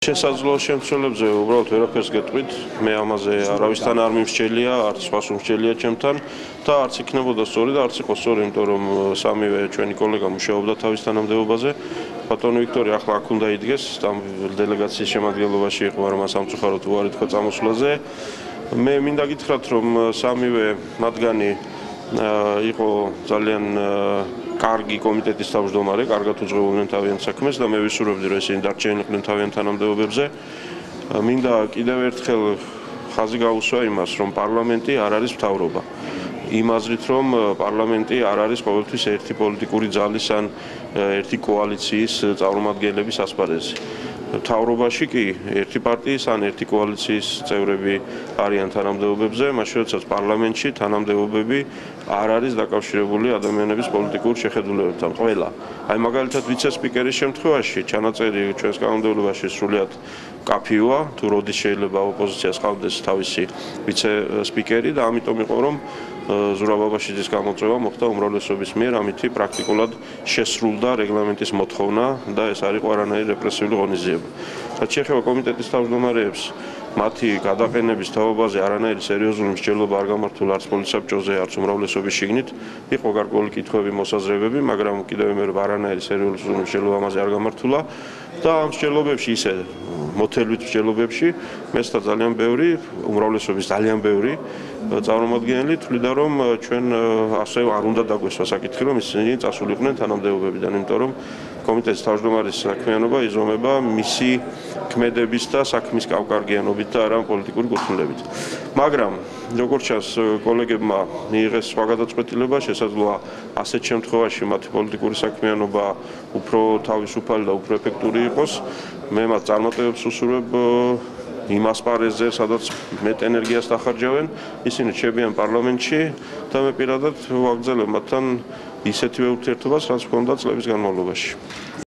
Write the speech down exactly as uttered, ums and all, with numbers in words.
შესაძლო შემცველებზე უბრალოდ ვერაფერს გეტყვით, მე ამაზე არავისთან არ მიმსჯელია, არც სხვას უმსჯელია ჩემთან და არც იქნებოდა სწორი და არც იყო სწორი, იმიტომ რომ სამივე ჩვენი კოლეგა მუშაობდა თავის თანამდებობაზე. ბატონი ვიქტორი ახლა აქ უნდა იდგეს, დელეგაციის შემადგენლობაში იყო, მაგრამ სამწუხაროდ უარი თქვა წამოსვლაზე. მე მინდა გითხრათ, რომ სამივე მათგანი იყო ძალიან კარგი კომიტეტის თავმჯდომარე, კარგად უძღვებოდნენ თავიანთ საქმეს და მე ვისურვებდი, რომ ესენი დარჩენილიყვნენ თავიანთ თანამდებობებზე. მინდა კიდევ ერთხელ ხაზი გაუსვა იმას, რომ პარლამენტი არ არის მთავრობა. იმ აზრით, რომ პარლამენტი არ არის ყოველთვის ერთი პოლიტიკური ძალის ან ერთი კოალიციის წარმომადგენლების ასპარეზი. მთავრობაში კი ერთი პარტიის ან ერთი კოალიციის წევრები არიან თანამდებობებზე, მაშინ როდესაც პარლამენტში თანამდებობები არ არის დაკავშირებული ადამიანების პოლიტიკურ შეხედულებებთან. ყველა. აი მაგალითად ვიცე-სპიკერის შემთხვევაში ჩანაწერი ჩვენს კანონმდებლობაში სრულიად კაფიოა, თუ როდის შეიძლება ოპოზიციას ყავდეს თავისი ვიცე-სპიკერი და ამიტომ იყო რომ ზურაბ აბაშიძის გამოწვევა მოხდა უმრავლესობის მიერ, ამითი პრაქტიკულად შესრულდა რეგლამენტის მოთხოვნა და ეს არ იყო არანაირი რეპრესიული ღონისძიება. რაც შეეხება კომიტეტის თავმჯდომარეებს, მათი გადაყენების თაობაზე არანაირი სერიოზული მსჯელობა არ გამართულა არც პოლიტსაბჭოზე, არც უმრავლესობის შიგნით. იყო გარკვეული კითხვები, მოსაზრებები, მაგრამ კიდევ იმერებ არანაირი სერიოზული მსჯელობა ამაზე არ გამართულა და ამ მსჯელობებში ისე მოთელვით მსჯელობებში მესთა ძალიან ბევრი, უმრავლესობის ძალიან ბევრი წარმომადგენელი თვლიდა, რომ ჩვენ ასე არ უნდა დაგვესვა საკითხი, რომ ისინი წასულიყვნენ თანამდებობებიდან, იმიტომ რომ კომიტეტის თავმჯდომარის საქმიანობა იზომება მისი ქმედების და საქმის კავკარგიანობით და არა პოლიტიკური კუთვნილებით. მაგრამ როგორც ჩანს, კოლეგებმა მიიღეს სხვა გადაწყვეტილება, შესაძლოა ასეთ შემთხვევაში მათი პოლიტიკური საქმიანობა უფრო თავისუფალი და უფრო ეფექტური იყოს. მე მათ წარმატებებს უსურვებ იმ ასპარეზზე, სადაც მეტ ენერგიას დახარჯავენ, ისინი რჩებიან პარლამენტში და მე პირადად ვაგრძელებ მათთან ისეთივე ურთიერთობას, რაც ჰქონდა წლების განმავლობაში.